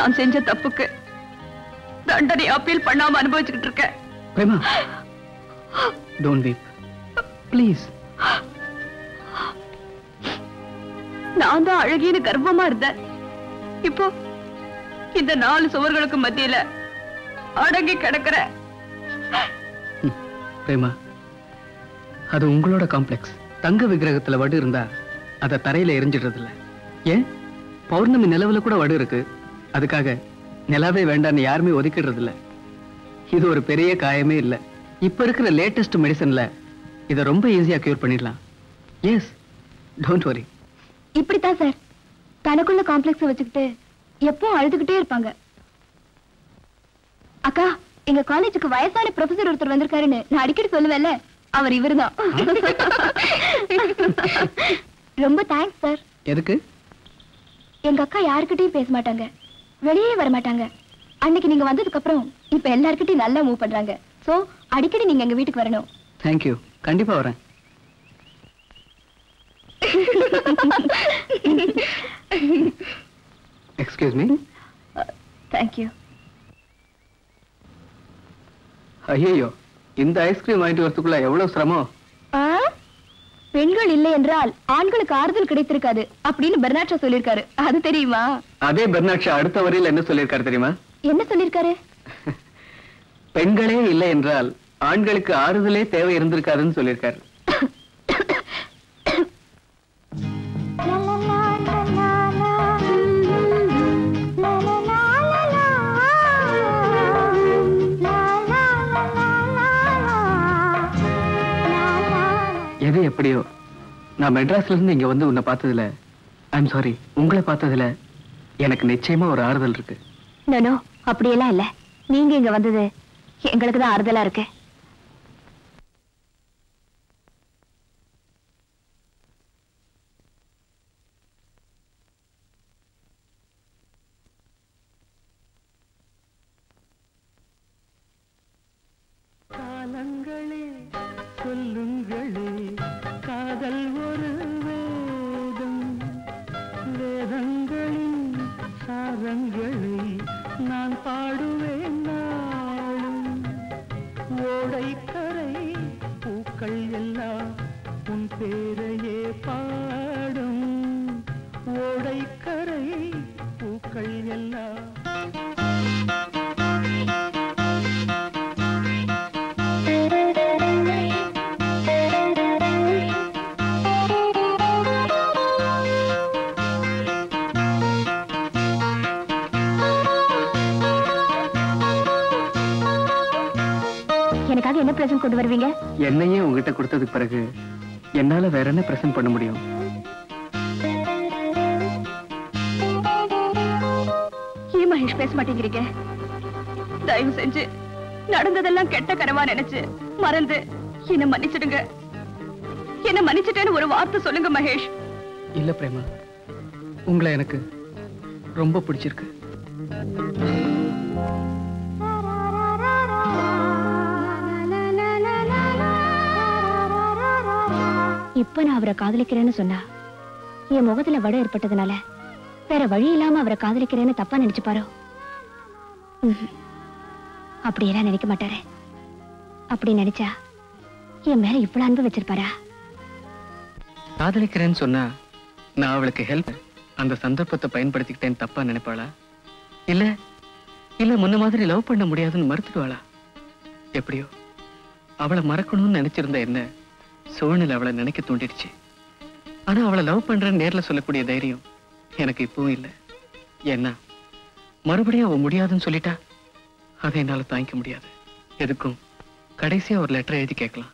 நான் செஞ்ச தப்புக்கு தண்டனை அப்பீல் பண்ணாம அனுபவிச்சுக்கிட்டு இருக்கேன். Prema, don't weep. Please. நான் தான் அழகின்னு கர்வமா இருந்தேன். இப்போ இந்த 4 சுவர்களுக்கு மத்தியில அடங்கி கிடக்குற. பிரேமா, அது உங்களோட காம்ப்ளெக்ஸ். தங்க விக்கிரகத்துல வடு இருந்தா அதை தரையில எரிஞ்சிடுறது இல்ல. ஏன் பௌர்ணமி நிலவுல கூட வடு இருக்கு. அதுக்காக நிலாவே வேண்டான்னு யாருமே ஒதுக்கிடுறது இல்ல. இது ஒரு பெரிய காயமே இல்ல. இப்ப இருக்கிற லேட்டஸ்ட் மெடிசன்ல இதை ரொம்ப ஈஸியா கியூர் பண்ணிடலாம். S, don't worry. இப்படித்தான் சார் தனக்குள்ள காம்ப்ளெக்ஸ் வச்சுக்கிட்டு எப்போ அழுதுகிட்டே இருப்பாங்க. அக்கா, எங்க காலேஜுக்கு வயசான ப்ரொஃபசர் ஒருத்தர் வந்திருக்காருன்னு நான் அடிக்கடி சொல்லுவேன்ல, அவர் இவருதான். ரொம்ப தேங்க்ஸ் சார். எதுக்கு? எங்க அக்கா யாருக்கிட்டையும் பேச மாட்டாங்க, வெளியே வர மாட்டாங்க. அன்னைக்கு நீங்க வந்ததுக்கு அப்புறம் இப்ப எல்லார்கிட்டயும் நல்லா மூவ் பண்றாங்க. சோ அடிக்கடி நீங்க எங்க வீட்டுக்கு வரணும். தேங்க்யூ, கண்டிப்பா வரேன். Excuse me. தேங்க்யூ. ஐயோ, இந்த ஐஸ்கிரீம் வாங்கிட்டு வரதுக்குள்ள எவ்வளவு சிரமம். பெண்கள் இல்லை என்றால் ஆண்களுக்கு ஆறுதல் கிடைத்திருக்காது அப்படின்னு பெர்னாட்ஷா சொல்லிருக்காரு. அது தெரியுமா? அதே பெர்னாட்ஷா அடுத்த வரையில் என்ன சொல்லியிருக்காரு தெரியுமா? என்ன சொல்லிருக்காரு? பெண்களே இல்லை என்றால் ஆண்களுக்கு ஆறுதலே தேவை இருந்திருக்காதுன்னு சொல்லியிருக்காரு. எது எப்படியோ, நான் மெட்ராஸ்ல இருந்து இங்க வந்து உன்னை பார்த்ததுல, ஐம் சாரி, உங்களை பார்த்ததுல எனக்கு நிச்சயமா ஒரு ஆறுதல் இருக்கு. நோ, அப்படியெல்லாம் இல்ல. நீங்க இங்க வந்தது எங்களுக்கு தான் ஆறுதலா இருக்கு. காலங்களே சொல்லுங்களே, காதல் ஒரு வேதம், வேதங்களின் சாரங்களை நான் பாடுவேன் நாளும். ஓடைக்கரை பூக்கள் எல்லாம் உன் பேரையே பாடும். ஓடைக்கரை பூக்கள் எல்லாம் எனக்காக என்ன பிரசன்ட் கொண்டு வருவீங்க? என்னையே உங்ககிட்ட கொடுத்ததுக்கு பிறகு என்னால வேற என்ன பிரசன்ட் பண்ண முடியும்? ஏன் மகேஷ் பேச மாட்டேங்கிறீங்க? தயவு செஞ்சு நடந்ததெல்லாம் கெட்ட கனவா நினைச்சு மறந்து என்ன மன்னிச்சிடுங்க. என்ன மன்னிச்சிட்டேன்னு ஒரு வார்த்தை சொல்லுங்க மகேஷ். இல்ல பிரேமா, உங்களை எனக்கு ரொம்ப பிடிச்சிருக்கு. இப்ப நான் அவரை காதலிக்கிறேன்னு சொன்னா என் முகத்துல வடு ஏற்பட்டதுனால வேற வழி இல்லாம அவரை காதலிக்கிறேன்னு தப்பா நினைச்சுப்பாரோ? அப்படியெல்லாம் நினைக்க மாட்டாரு. அப்படி நினைச்சா என் மேல இவ்வளவு அன்பு வச்சிருப்பாரா? காதலிக்கிறேன்னு சொன்னா நான் அவளுக்கு ஹெல்ப், அந்த சந்தர்ப்பத்தை பயன்படுத்திக்கிட்டேன்னு தப்பா நினைப்பாளா? இல்ல இல்ல முன்ன மாதிரி லவ் பண்ண முடியாதுன்னு மறுத்துடுவாளா? எப்படியோ அவளை மறக்கணும்னு நினைச்சிருந்த என்ன சூழ்நிலை அவளை நினைக்க தூண்டிடுச்சு. ஆனா அவளை லவ் பண்றேன்னு நேர்ல சொல்லக்கூடிய தைரியம் எனக்கு இப்பவும் இல்லை. ஏன்னா மறுபடியும் அவ முடியாதுன்னு சொல்லிட்டா அதை என்னால தாங்கிக்க முடியாது. எதுக்கும் கடைசியா ஒரு லெட்டர் எழுதி கேட்கலாம்.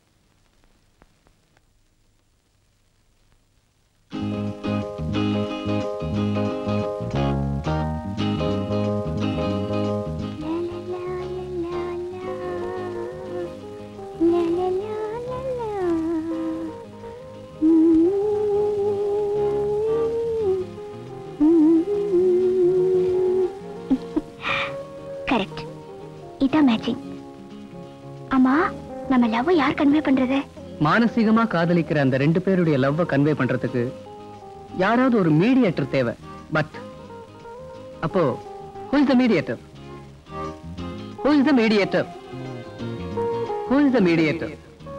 கரெக்ட், இதான் மேட்சிங். அம்மா, நம்ம லவ் யார் கன்வே பண்றது? மானசீகமா காதலிக்கிற அந்த 2 பேருடைய லவ்வ கன்வே பண்றதுக்கு யாராவது ஒரு மீடியேட்டர் தேவை. பட் அப்போ Who is the mediator? Who is the mediator? Who is the mediator?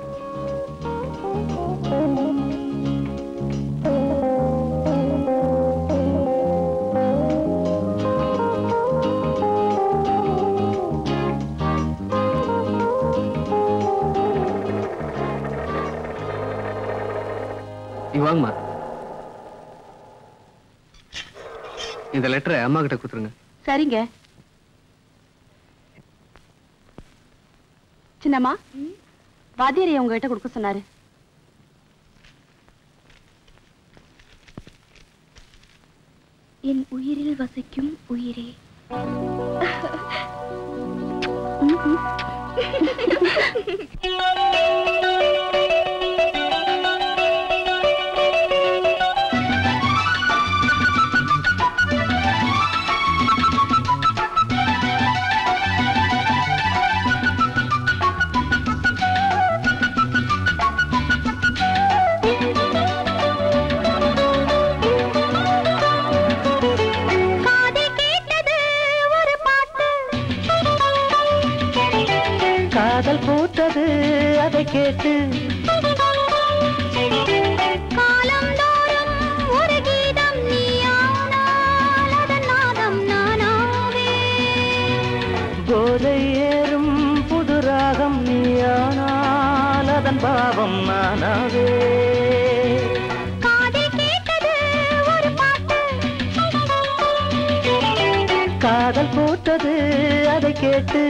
வாங்கம்மா, இந்த லெட்டரை அம்மா கிட்ட கொடுத்துருங்க. சரிங்க. சின்னம்மா, வாத்தியாரை உங்ககிட்ட கொடுக்க சொன்னாரு. என் உயிரில் வசிக்கும் உயிரே. காதல் பூத்தது அதை கேட்டு காலந்தோறும் ஒரு கீதம் நீயானால் அதன் நாதம் நானாவே. போதை ஏறும் புது ராகம் நீயானால் அதன் பாவம் நானாவே. காதில் கேட்டது ஒரு பாட்டு, காதல் பூத்தது அதை கேட்டு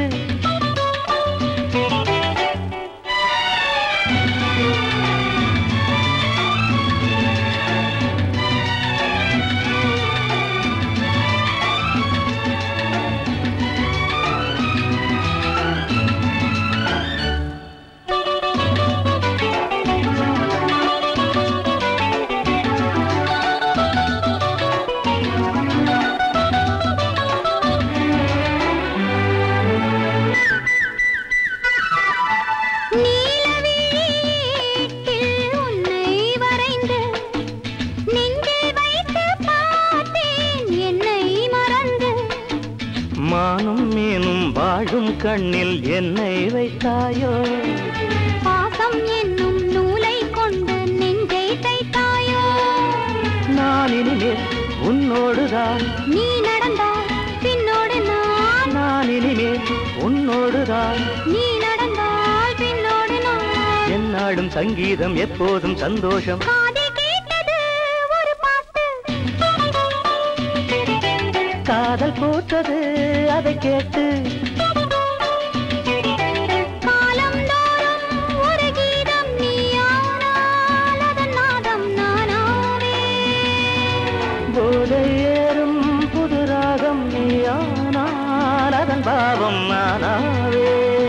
கண்ணில் என்னை வைத்தாயோ, பாசம் என்னும் நூலை கொண்டு நெஞ்சை தைத்தாயோ. நான் இனிமேல் உன்னோடுதான், நீ நடந்தால் பின்னோடு நான் இனிமேல் உன்னோடுதான், நீ நடந்தால் பின்னோடு நான். என்னாடும் சங்கீதம் எப்போதும் சந்தோஷம். காதில் கேட்டது ஒரு பாட்டு, காதல் பூத்தது அதை கேட்டு ஏறும் புது ராகம் நீயானால் அதன் பாவம் நானாவே.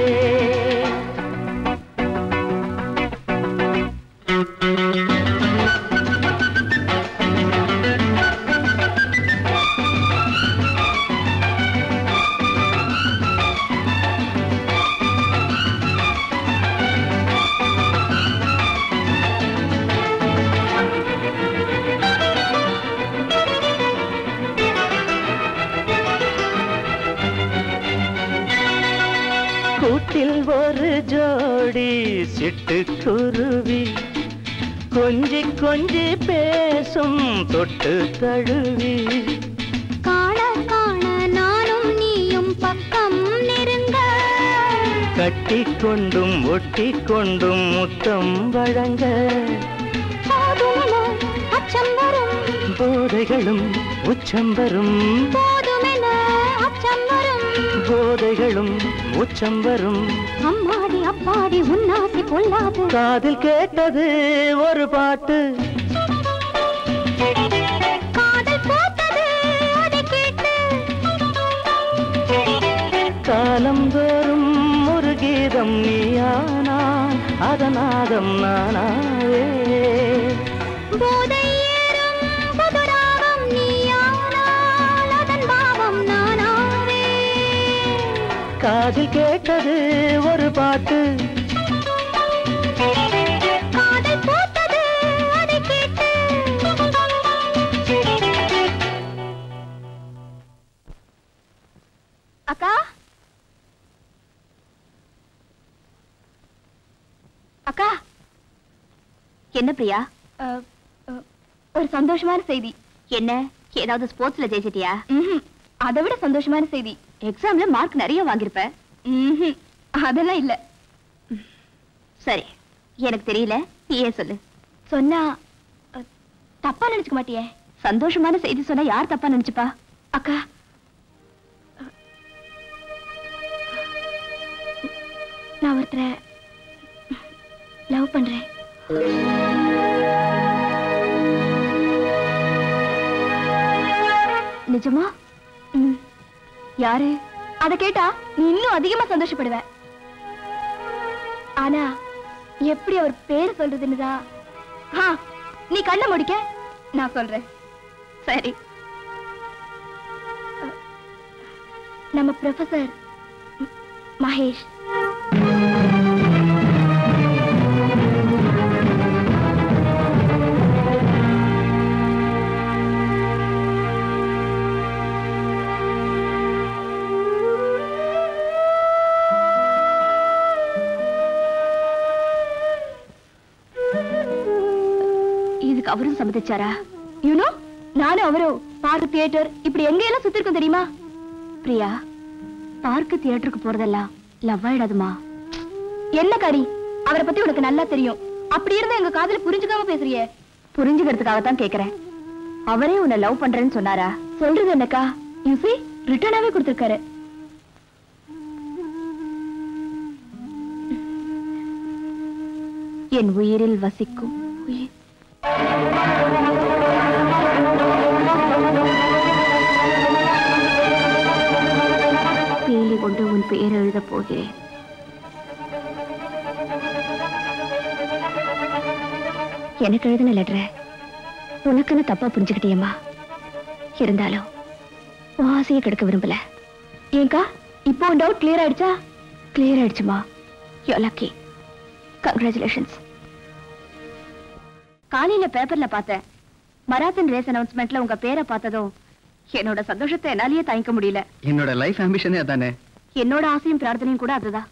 கூட்டில் ஒரு ஜோடி சிட்டுக்குருவி கொஞ்சி கொஞ்சி பேசும் தொட்டு தழுவி, காண காண நானும் நீயும் பக்கம் நெருங்க, கட்டிக்கொண்டும் ஒட்டிக்கொண்டும் முத்தம் வழங்க, அச்சம் வரும் போதைகளும் உச்சம் வரும், போதுமென அச்சம் வரும், போதைகளும் உச்சம் வரும். அம்மாடி அப்பாடி உன்னாசி கொள்ளாது. காதில் கேட்டது ஒரு பாட்டு, காதல் போட்டது அதை கேட்டு காலம் தோறும் ஒரு கீதம் நீயானால் அதநாதம் நானாவே. போதை ஏறும் புது ராகம் நீயானால் அதன் பாவம் நானாவே. காதில் கேட்டது ஒரு பாட்டு, காதல் போட்டது அதை கேட்டு. என்ன பிரியா? ஒரு சந்தோஷமான செய்தி. என்ன? ஏதாவது ஸ்போர்ட்ஸ்ல ஜெயிச்சிட்டியா? அதை விட சந்தோஷமான செய்தி. எக்ஸாம்ல மார்க் நிறைய வாங்கியிருப்ப. அதெல்லாம் இல்ல. சரி, எனக்கு தெரியல, நீயே சொல்லு. சொன்னா தப்பா நினைச்சுக்க மாட்டியே? சந்தோஷமான செய்தி சொன்னா யார் தப்பா நினைச்சுப்பா? அக்கா, நான் ஒருத்தரை லவ் பண்றேன். நிஜமா? யாரு? அத கேட்டா நீ இன்னும் அதிகமா சந்தோஷப்படுவ. ஆனா எப்படி அவர் பேர் சொல்றதுன்னுதான். நீ கண்ணை முடிக்க, நான் சொல்றேன். சரி. நம்ம ப்ரொஃபசர் மகேஷ். இதுக்கு அவரும் சம்மதிச்சாரா? யூனோ, நானும் அவரும் பார்க் தியேட்டர் இப்படி எங்க எல்லாம் சுத்திருக்கோம் தெரியுமா? பிரியா, பார்க் தியேட்டருக்கு போறதெல்லாம் லவ் ஆயிடாதுமா. என்ன காரி, அவரை பத்தி உனக்கு நல்லா தெரியும். அப்படி இருந்தா எங்க காதல புரிஞ்சுக்காம பேசுறியே. புரிஞ்சுக்கிறதுக்காகத்தான் கேக்குறேன். அவரே உன்னை லவ் பண்றேன்னு சொன்னாரா? சொல்றது என்னக்கா, யூசி ரிட்டர்னாவே கொடுத்திருக்காரு. என் உயிரில் வசிக்கும் உயிர். பேலி கொண்டு உன் பெயர் எழுதப் போகிறேன். எனக்கு எழுதின லெட்டரை உனக்குன்னு தப்பா புரிஞ்சுக்கிட்டியம்மா. இருந்தாலும் உன் ஆசையை கெடுக்க விரும்பல. ஏங்கா, இப்போ உன் டவுட் கிளியர் ஆயிடுச்சா? கிளியர் ஆயிடுச்சுமா. You are lucky. கங்க்ராச்சுலேஷன்ஸ். காலையில பேப்பர்ல பார்த்தேன், மராத்தன் ரேஸ் அனௌன்ஸ்மெண்ட்ல உங்க பேரை பார்த்ததும் என்னோட சந்தோஷத்தை என்னாலேயே தாங்கிக்க முடியல. என்னோட லைஃப் ஆம்பிஷனே அதானே. என்னோட ஆசையும் பிரார்த்தனையும் கூட அதுதான்.